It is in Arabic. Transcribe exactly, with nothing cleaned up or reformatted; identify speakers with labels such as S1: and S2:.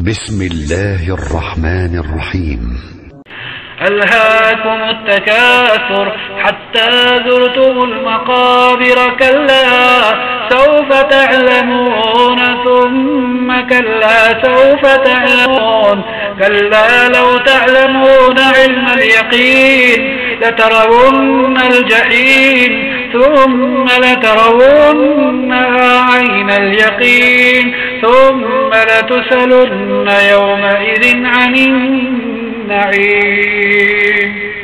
S1: بسم الله الرحمن الرحيم.
S2: ألهاكم التكاثر حتى زرتم المقابر، كلا سوف تعلمون ثم كلا سوف تعلمون، كلا لو تعلمون علم اليقين لترون الجحيم ثم لترونها عين اليقين ثم لتسألن يومئذ عن النعيم.